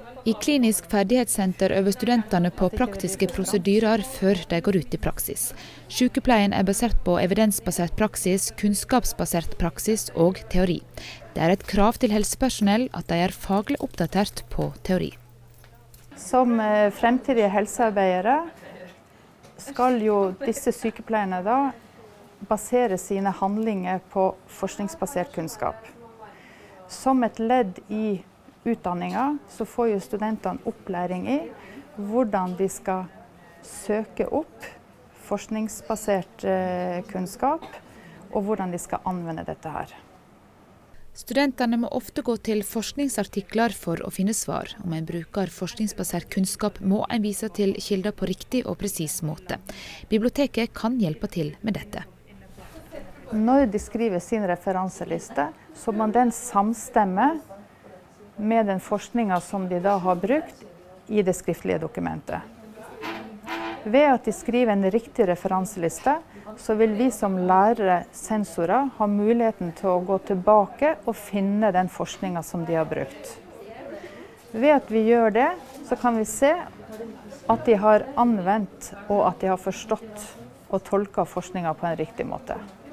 I klinisk ferdighetssenter øver studentene på praktiske prosedyrer før de går ut i praksis. Sykepleien er basert på evidensbasert praksis, kunnskapsbasert praksis og teori. Det er et krav til helsepersonell at de er faglig oppdatert på teori. Som fremtidige helsearbeidere skal jo disse sykepleierne da basere sine handlinger på forskningsbasert kunnskap. Som et ledd i utdanninga så får jo studentene opplæring i hvordan de skal søke opp forskningsbasert kunnskap, og hvordan de skal anvende dette her. Studentene må ofte gå til forskningsartikler for å finne svar. Om en bruker forskningsbasert kunnskap, må en vise til kilder på riktig og presis måte. Biblioteket kan hjelpe til med dette. Når de skriver sin referanseliste, så må den samstemme med den forskningen som de da har brukt i det skriftlige dokumentet. Ved at de skriver en riktig referanseliste, så vil vi som lærere, sensorer, ha muligheten til å gå tilbake og finne den forskningen som de har brukt. Ved at vi gjør det, så kan vi se at de har anvendt og at de har forstått og tolket forskningen på en riktig måte.